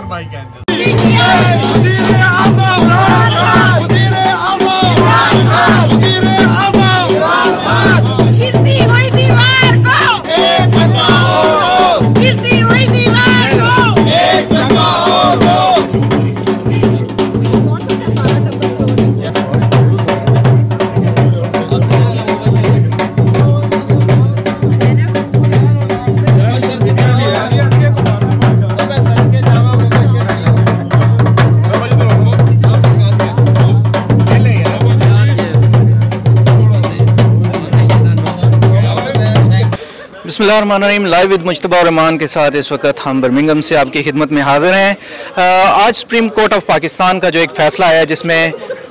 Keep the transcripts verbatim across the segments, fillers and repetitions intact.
भाई कहते बिस्मिल्लाहिर्रहमानिर्रहीम। लाइव विद मुज्तबा रहमान के साथ इस वक्त हम बर्मिंघम से आपकी खिदमत में हाजिर हैं। आज सुप्रीम कोर्ट ऑफ पाकिस्तान का जो एक फ़ैसला आया जिसमें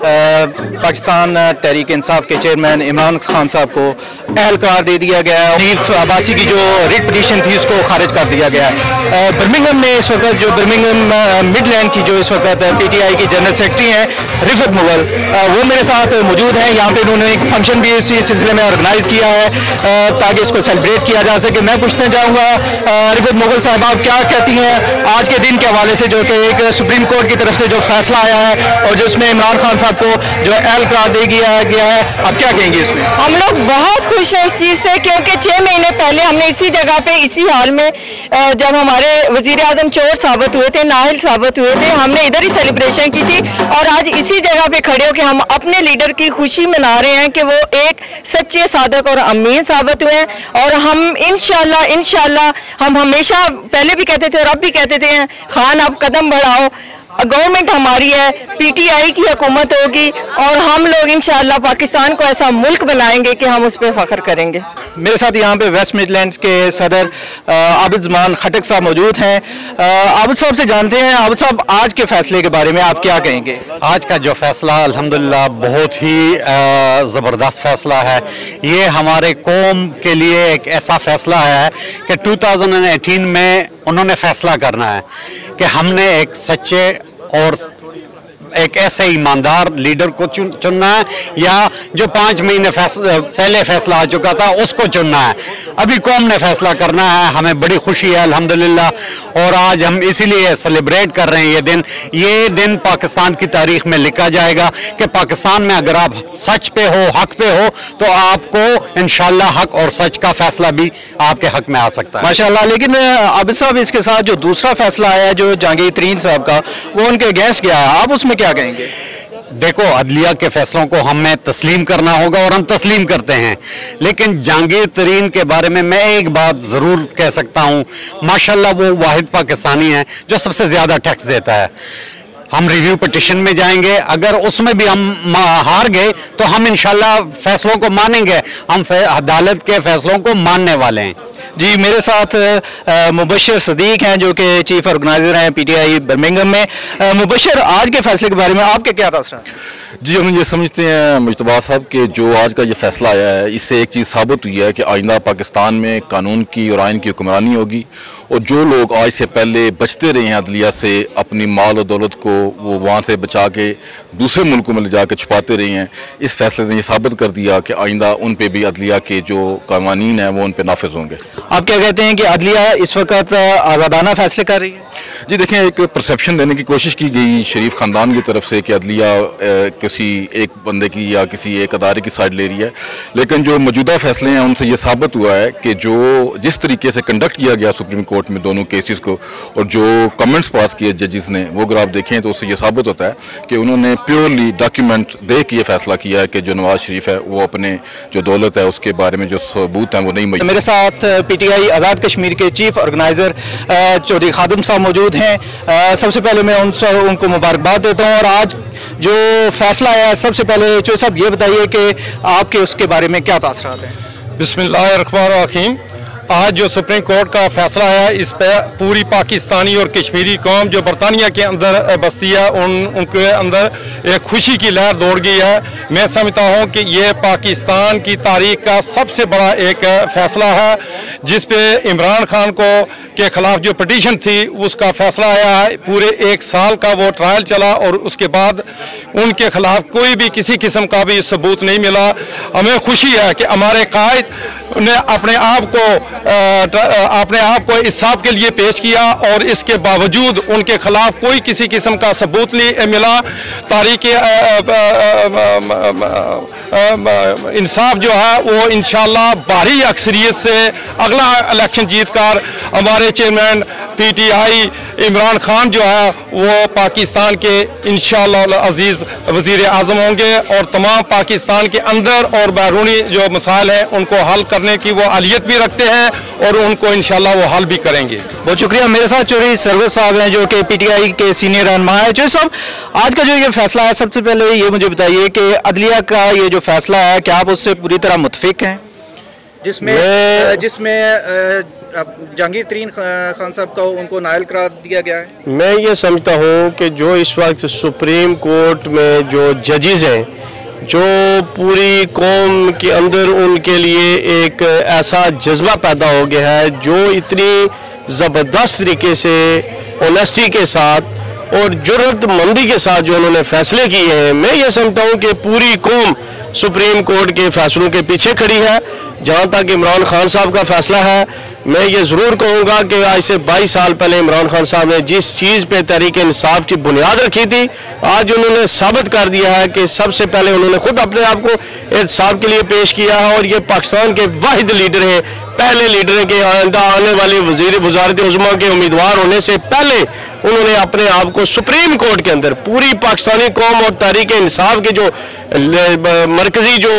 पाकिस्तान तहरीक इंसाफ के चेयरमैन इमरान खान साहब को अहल करार दे दिया गया है। हनीफ अब्बासी की जो रिट पिटीशन थी उसको खारिज कर दिया गया है। बर्मिंघम में इस वक्त जो बर्मिंघम मिडलैंड की जो इस वक्त पीटीआई की जनरल सेक्रेटरी हैं रिफत मुगल, वो मेरे साथ मौजूद हैं। यहाँ पे उन्होंने एक फंक्शन भी इसी सिलसिले में ऑर्गेनाइज किया है ताकि इसको सेलिब्रेट किया जा सके। मैं पूछना चाहूँगा रिफत मुगल साहब, आप क्या कहती हैं आज के दिन के हवाले से जो कि एक सुप्रीम कोर्ट की तरफ से जो फैसला आया है और जिसमें इमरान खान साहब को जो अहल करार दे दिया गया है, आप क्या कहेंगे इसमें? हम लोग बहुत खुश हैं इस चीज़ से, क्योंकि छः महीने पहले हमने इसी जगह पे इसी हाल में जब हमारे वजीर आजम चोर साबित हुए थे, नाहिल साबित हुए थे, हमने इधर ही सेलिब्रेशन की थी और आज इसी जगह पे खड़े होकर हम अपने लीडर की खुशी मना रहे हैं कि वो एक सच्चे सादक और अमीन साबित हुए हैं। और हम इंशाल्लाह इंशाल्लाह हम हमेशा पहले भी कहते थे और अब भी कहते थे खान आप कदम बढ़ाओ, गवर्नमेंट हमारी है, पीटीआई की हुकूमत होगी और हम लोग इंशाअल्लाह पाकिस्तान को ऐसा मुल्क बनाएंगे कि हम उस पर फख्र करेंगे। मेरे साथ यहाँ पे वेस्ट मिडलैंड्स के सदर आबिद जमान खटक साहब मौजूद हैं। आबिद साहब से जानते हैं, आबिद साहब आज के फैसले के बारे में आप क्या कहेंगे? आज का जो फैसला अल्हम्दुलिल्लाह बहुत ही ज़बरदस्त फैसला है। ये हमारे कौम के लिए एक ऐसा फैसला है कि दो हज़ार अठारह में उन्होंने फैसला करना है कि हमने एक सच्चे और एक ऐसे ईमानदार लीडर को चुन चुनना है या जो पाँच महीने फैसला पहले फैसला आ चुका था उसको चुनना है। अभी कौम ने फैसला करना है। हमें बड़ी खुशी है अल्हम्दुलिल्लाह, और आज हम इसीलिए सेलिब्रेट कर रहे हैं ये दिन। ये दिन पाकिस्तान की तारीख में लिखा जाएगा कि पाकिस्तान में अगर आप सच पे हो, हक पे हो, तो आपको इंशाल्लाह हक और सच का फैसला भी आपके हक में आ सकता है माशाल्लाह। लेकिन आबिद साहब, इसके साथ जो दूसरा फैसला आया है जो जहांगीर तरीन साहब का, वो उनके अगेंस्ट गया है, आप उसमें क्या कहेंगे? देखो, अदलिया के फैसलों को हमें तस्लीम करना होगा और हम तस्लीम करते हैं, लेकिन जहांगीर तरीन के बारे में मैं एक बात ज़रूर कह सकता हूँ, माशाल्लाह वो वाहिद पाकिस्तानी है जो सबसे ज़्यादा टैक्स देता है। हम रिव्यू पिटिशन में जाएंगे, अगर उसमें भी हम हार गए तो हम इंशाल्लाह फैसलों को मानेंगे, हम अदालत के फैसलों को मानने वाले हैं। जी, मेरे साथ मुबशर सदीक हैं जो कि चीफ ऑर्गेनाइजर हैं पीटीआई बर्मिंघम में। मुबशर, आज के फैसले के बारे में आपके क्या तासुरात? जी, हम ये समझते हैं मुज्तबा साहब कि जो आज का ये फैसला आया है इससे एक चीज़ साबित हुई है कि आइंदा पाकिस्तान में कानून की और आइन की हुक्मरानी होगी, और जो लोग आज से पहले बचते रहे हैं अदलिया से, अपनी माल और दौलत को वो वहाँ से बचा के दूसरे मुल्कों में ले जा के छुपाते रहे हैं, इस फैसले ने ये साबित कर दिया कि आइंदा उन पर भी अदलिया के जो कानून हैं वो उन पर नाफिज होंगे। आप क्या कहते हैं कि अदलिया इस वक्त आज़ादाना फैसले कर रही है? जी देखें, एक परसेप्शन देने की कोशिश की गई शरीफ ख़ानदान की तरफ से कि अदलिया किसी एक बंदे की या किसी एक अदारे की साइड ले रही है, लेकिन जो मौजूदा फैसले हैं उनसे ये साबित हुआ है कि जो जिस तरीके से कंडक्ट किया गया सुप्रीम कोर्ट में दोनों केसेस को, और जो कमेंट्स पास किए जजेस ने, वो अगर आप देखें तो उससे ये साबित होता है कि उन्होंने प्योरली डॉक्यूमेंट देख के ये फैसला किया है कि जो नवाज शरीफ है वो अपने जो दौलत है उसके बारे में जो सबूत हैं वो नहीं मौजूद। मेरे साथ पीटीआई आज़ाद कश्मीर के चीफ ऑर्गेनाइजर चौधरी खादिम साहब मौजूद हैं। सबसे पहले मैं उन उनको मुबारकबाद देता हूँ, और आज जो फैसला आया है, सबसे पहले चौधरी साहब ये बताइए कि आपके उसके बारे में क्या तासुरात हैं? बिस्मिल्लाहिर्रहमानिर्रहीम। आज जो सुप्रीम कोर्ट का फैसला है इस पर पूरी पाकिस्तानी और कश्मीरी कौम जो बरतानिया के अंदर बसती है उन उनके अंदर एक खुशी की लहर दौड़ गई है। मैं समझता हूँ कि ये पाकिस्तान की तारीख का सबसे बड़ा एक फैसला है जिस पे इमरान खान को के खिलाफ जो पिटीशन थी उसका फैसला आया है। पूरे एक साल का वो ट्रायल चला और उसके बाद उनके खिलाफ कोई भी किसी किस्म का भी सबूत नहीं मिला। हमें खुशी है कि हमारे कायद ने अपने आप को अपने आप को इंसाफ के लिए पेश किया और इसके बावजूद उनके खिलाफ कोई किसी किस्म का सबूत नहीं मिला। तारीख इंसाफ जो है वो इंशाल्लाह भारी अक्सरियत से अगला इलेक्शन जीतकर हमारे चेयरमैन पीटीआई इमरान खान जो है वो पाकिस्तान के इंशाअल्लाह अजीज वजीर आज़म होंगे और तमाम पाकिस्तान के अंदर और बैरूनी जो मसाइल हैं उनको हल करने की वो अहलियत भी रखते हैं और उनको इंशाअल्लाह वो हल भी करेंगे। बहुत शुक्रिया। मेरे साथ चौधरी सरवर साहब हैं जो कि पीटीआई के सीनियर रहनुमा है। चौधरी साहब, आज का जो ये फैसला है, सबसे पहले ये मुझे बताइए कि अदलिया का ये जो फैसला है क्या आप उससे पूरी तरह मुतफिक हैं? जिसमें जिसमें जहांगीर तरीन खान साहब का उनको नायल करार दिया गया है। मैं ये समझता हूँ कि जो इस वक्त सुप्रीम कोर्ट में जो जजेस हैं, जो पूरी कौम के अंदर उनके लिए एक ऐसा जज्बा पैदा हो गया है, जो इतनी ज़बरदस्त तरीके से ऑनेस्टी के साथ और जुर्रतमंदी के साथ जो उन्होंने फैसले किए हैं, मैं ये समझता हूँ कि पूरी कौम सुप्रीम कोर्ट के फैसलों के पीछे खड़ी है। जहाँ तक इमरान खान साहब का फैसला है, मैं ये ज़रूर कहूँगा कि आज से बाईस साल पहले इमरान खान साहब ने जिस चीज़ पे तहरीक इंसाफ की बुनियाद रखी थी, आज उन्होंने साबित कर दिया है कि सबसे पहले उन्होंने खुद अपने आप को इंसाफ के लिए पेश किया है और ये पाकिस्तान के वाहिद लीडर हैं, पहले लीडर हैं कि आइंदा आने वाले वज़ीर वज़ारत उज़्मा के उम्मीदवार होने से पहले उन्होंने अपने आप को सुप्रीम कोर्ट के अंदर पूरी पाकिस्तानी कौम और तहरीक इंसाफ के जो मरकजी जो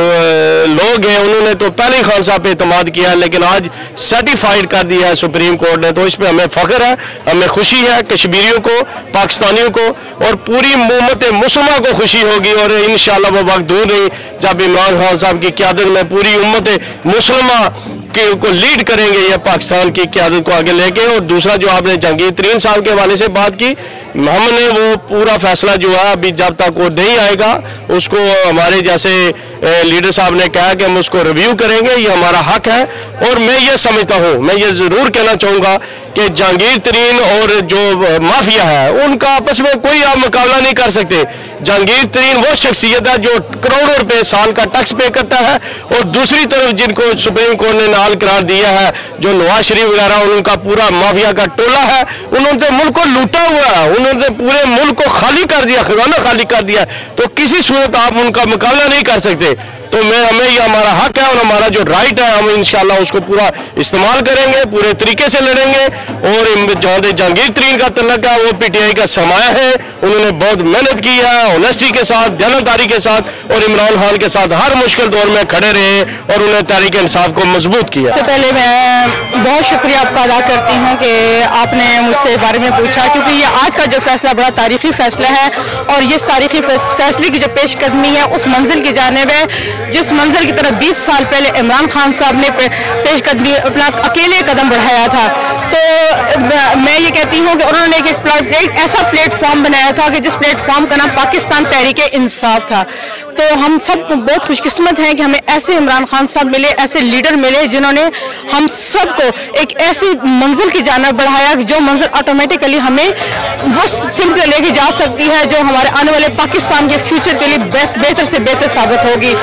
लोग हैं उन्होंने तो पहले ही खान साहब पे एतमाद किया है, लेकिन आज सर्टिफाइड कर दिया है सुप्रीम कोर्ट ने। तो इस पर हमें फ़ख्र है, हमें खुशी है। कश्मीरियों को, पाकिस्तानियों को और पूरी उम्मत मुसलमान को खुशी होगी और इंशाअल्लाह वो वक्त दूर नहीं जब इमरान खान साहब की क़यादत में पूरी उम्मत मुसलमान के को लीड करेंगे ये पाकिस्तान की क़यादत को आगे लेके। और दूसरा जो आपने जहांगीर तरीन साहब के हवाले से बात की, हमने वो पूरा फैसला जो है अभी जब तक वो नहीं आएगा उसको हमारे जैसे लीडर साहब ने कहा कि हम उसको रिव्यू करेंगे, ये हमारा हक है। और मैं ये समझता हूँ, मैं ये ज़रूर कहना चाहूँगा कि जहांगीर तरीन और जो माफिया है उनका आपस में कोई आप मुकाबला नहीं कर सकते। जहांगीर तरीन वो शख्सियत है जो करोड़ों रुपए साल का टैक्स पे करता है और दूसरी तरफ जिनको सुप्रीम कोर्ट ने नाल करार दिया है, जो नवाज शरीफ वगैरह उनका पूरा माफिया का टोला है, उन्होंने मुल्क को लूटा हुआ है, उन्होंने पूरे मुल्क को खाली कर दिया, खजाना खाली कर दिया। तो किसी सूरत आप उनका मुकाबला नहीं कर सकते। तो मैं हमें ये हमारा हक है और हमारा जो राइट है, हम इंशाल्लाह उसको पूरा इस्तेमाल करेंगे, पूरे तरीके से लड़ेंगे। और जहाँ जहांगीर तरीन का तल्लक है वो पीटीआई का सरमाया है, उन्होंने बहुत मेहनत की है, ऑनेस्टी के साथ, दयानतदारी के साथ और इमरान खान के साथ हर मुश्किल दौर में खड़े रहे और उन्हें तहरीक इंसाफ को मजबूत किया। सबसे पहले मैं बहुत शुक्रिया आपका अदा करती हूँ कि आपने मुझसे बारे में पूछा, क्योंकि ये आज का जो फैसला बड़ा तारीखी फैसला है और इस तारीखी फैसले की जो पेशकदमी है उस मंजिल की जानिब है जिस मंजिल की तरफ बीस साल पहले इमरान खान साहब ने पेशकदमी अपना अकेले कदम बढ़ाया था। तो मैं ये कहती हूँ कि उन्होंने एक, एक ऐसा प्लेटफॉर्म बनाया था कि जिस प्लेटफॉर्म का नाम पाकिस्तान तहरीक इंसाफ था। तो हम सब बहुत खुशकिस्मत हैं कि हमें ऐसे इमरान खान साहब मिले, ऐसे लीडर मिले जिन्होंने हम सबको एक ऐसी मंजिल की जानिब बढ़ाया जो मंजिल ऑटोमेटिकली हमें वो सिमत लेके जा सकती है जो हमारे आने वाले पाकिस्तान के फ्यूचर के लिए बेस्ट बेहतर से बेहतर साबित होगी।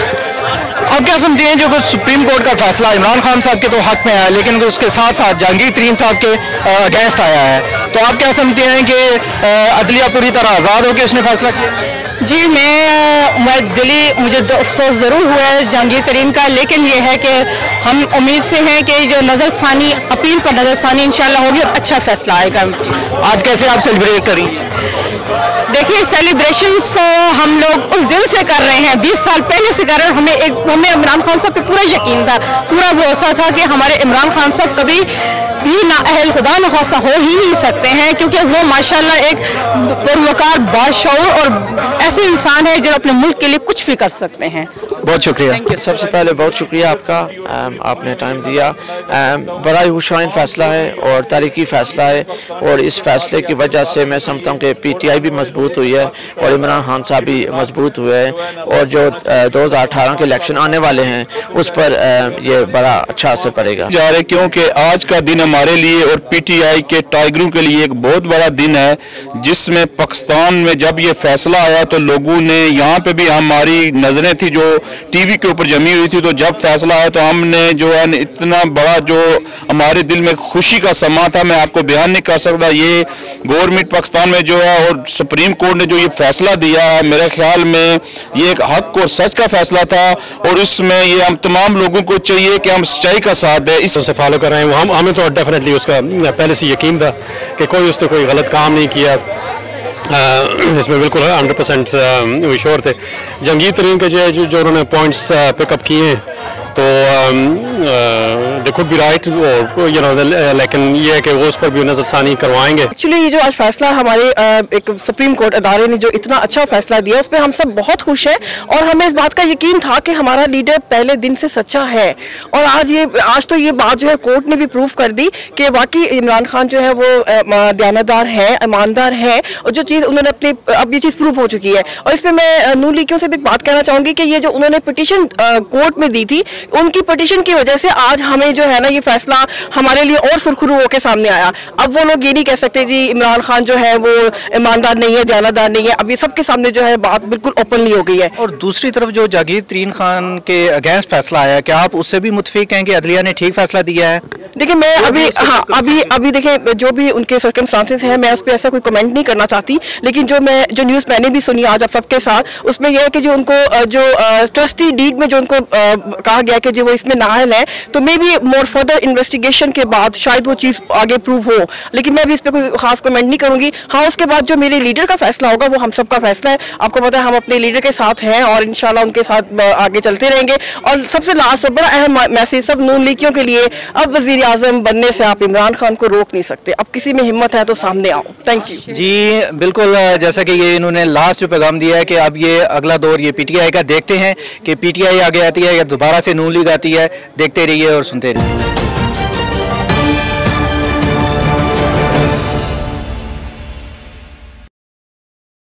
अब क्या समझते हैं जो सुप्रीम कोर्ट का फैसला इमरान खान साहब के तो हक में है, लेकिन उसके साथ साथ जहांगीर तरीन साहब के अगेंस्ट आया है, तो आप क्या समझते हैं कि अदलिया पूरी तरह आज़ाद होकर उसने फैसला किया? जी, मैं मैं दिली मुझे अफसोस ज़रूर हुआ है जहांगीर तरीन का, लेकिन ये है कि हम उम्मीद से हैं कि जो नज़रसानी अपील पर नज़रसानी इंशाल्लाह होगी और अच्छा फैसला आएगा। आज कैसे आप सेलिब्रेट करेंगे? देखिए, सेलिब्रेशंस तो हम लोग उस दिन से कर रहे हैं, बीस साल पहले से कर रहे हैं। हमें एक हमें इमरान खान साहब पे पूरा यकीन था, पूरा भरोसा था कि हमारे इमरान खान साहब कभी भी ना अहल खुदा न खासा हो ही नहीं सकते हैं, क्योंकि वो माशाल्लाह एक पुरवकार बाशऊर और ऐसे इंसान है जो अपने मुल्क के लिए कुछ भी कर सकते हैं। बहुत शुक्रिया। सबसे पहले बहुत शुक्रिया आपका, आपने टाइम दिया। बड़ा ही हुशाइन फ़ैसला है और तारीखी फ़ैसला है और इस फैसले की वजह से मैं समझता हूँ कि पीटीआई भी मजबूत हुई है और इमरान खान साहब भी मजबूत हुए हैं और जो दो हज़ार अठारह के इलेक्शन आने वाले हैं उस पर ये बड़ा अच्छा असर पड़ेगा। जा रहे क्योंकि आज का दिन हमारे लिए और पीटीआई के टाइगरों के लिए एक बहुत बड़ा दिन है, जिसमें पाकिस्तान में जब ये फैसला आया तो लोगों ने, यहाँ पे भी हमारी नज़रें थी जो टीवी के ऊपर जमी हुई थी, तो जब फैसला आया तो हमने जो है इतना बड़ा जो हमारे दिल में खुशी का समा था, मैं आपको बयान नहीं कर सकता। ये गवर्नमेंट पाकिस्तान में जो है और सुप्रीम कोर्ट ने जो ये फैसला दिया है, मेरे ख्याल में ये एक हक और सच का फैसला था, और इसमें ये हम तमाम लोगों को चाहिए कि हम सच्चाई का साथ दें, इससे फॉलो कर रहे हैं। हम हमें तो डेफिनेटली उसका पहले से यकीन था कि कोई उसने कोई गलत काम नहीं किया, इसमें बिल्कुल हंड्रेड परसेंट श्योर थे। जंगीर तरीन के जो जो उन्होंने पॉइंट्स पिकअप किए हैं तो they could be right, you know, लेकिन ये है कि वो उस पर भी नजरसानी करवाएंगे। एक्चुअली ये जो आज फैसला हमारे एक सुप्रीम कोर्ट अदारे ने जो इतना अच्छा फैसला दिया, उस पर हम सब बहुत खुश हैं और हमें इस बात का यकीन था कि हमारा लीडर पहले दिन से सच्चा है। और आज ये आज तो ये बात जो है कोर्ट ने भी प्रूव कर दी कि वाकई इमरान खान जो है वो दयानतदार है, ईमानदार है, और जो चीज़ उन्होंने अपनी अब ये चीज़ प्रूव हो चुकी है। और इसमें मैं नून लीगियों से भी बात कहना चाहूँगी कि ये जो उन्होंने पिटीशन कोर्ट में दी थी, उनकी पिटीशन की वजह से आज हमें जो है ना ये फैसला हमारे लिए और सुरखरू होकर सामने आया। अब वो लोग ये नहीं कह सकते जी इमरान खान जो है वो ईमानदार नहीं है, दयानतदार नहीं है। अब ये सबके सामने जो है बात बिल्कुल ओपनली हो गई है। और दूसरी तरफ जो जागीर तरीन खान के अगेंस्ट फैसला आया, क्या आप उससे भी मुतफिक हैं कि अदलिया ने ठीक फैसला दिया है? देखिए मैं अभी हाँ अभी अभी देखिए जो भी उनके सर्कमस्टांसेस हैं, मैं उस पर ऐसा कोई कमेंट नहीं करना चाहती, लेकिन जो मैं जो न्यूज़ मैंने भी सुनी आज आप सबके साथ, उसमें यह है कि जो उनको जो ट्रस्टी डीड में जो उनको कहा गया कि जो वो इसमें नाअहल है, तो maybe more further investigation के बाद शायद वो चीज़ आगे प्रूव हो, लेकिन मैं भी इस पर कोई खास कमेंट नहीं करूँगी। हाँ, उसके बाद जो मेरे लीडर का फैसला होगा वो हम सबका फैसला है। आपको पता है हम अपने लीडर के साथ हैं और इंशाल्लाह उनके साथ आगे चलते रहेंगे। और सबसे लास्ट और बड़ा अहम मैसेज सब नून लीगियों के लिए, अब वज़ीर आज़म बनने से आप इमरान खान को रोक नहीं सकते। अब किसी में हिम्मत है तो सामने आओ। थैंक यू जी। बिल्कुल, जैसा कि ये इन्होंने लास्ट जो पैगाम दिया है कि अब ये अगला दौर ये पीटीआई का, देखते हैं कि पीटीआई आगे आती है या दोबारा से नून लीग आती है। देखते रहिए और सुनते रहिए।